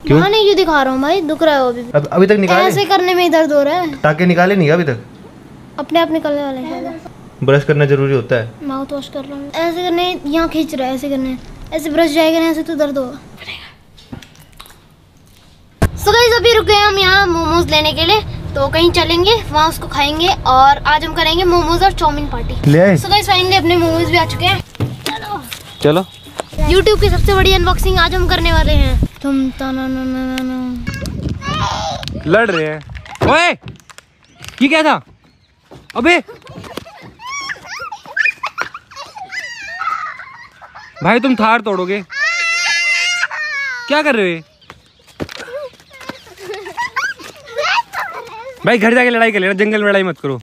क्यों? नहीं क्यों दिखा रहा हूँ भाई, दुख रहा है अभी। अभी तक निकाले? ऐसे करने में ही दर्द हो रहा है। टाके निकाले नहीं अभी तक? अपने आप निकलने वाले हैं। ब्रश करना जरूरी होता है। माउथ वॉश कर रहा हूँ। ऐसे करने, यहाँ खींच रहा है, ऐसे करने, ऐसे ब्रश जाएगा ना, ऐसे तो दर्द होगा। सो गाइस अभी रुक गए हम यहाँ मोमोज लेने के लिए, तो कहीं चलेंगे वहाँ उसको खाएंगे और आज हम करेंगे मोमोज और चाउमीन पार्टी। ले आए? सो गाइस फाइनली अपने मोमोज भी आ चुके हैं। चलो YouTube की सबसे बड़ी अनबॉक्सिंग आज हम करने वाले हैं। तुम लड़ रहे हैं। ओए ये क्या था? अबे भाई तुम थार तोड़ोगे, क्या कर रहे हो? भाई घर जाके लड़ाई कर लेना, जंगल में लड़ाई मत करो।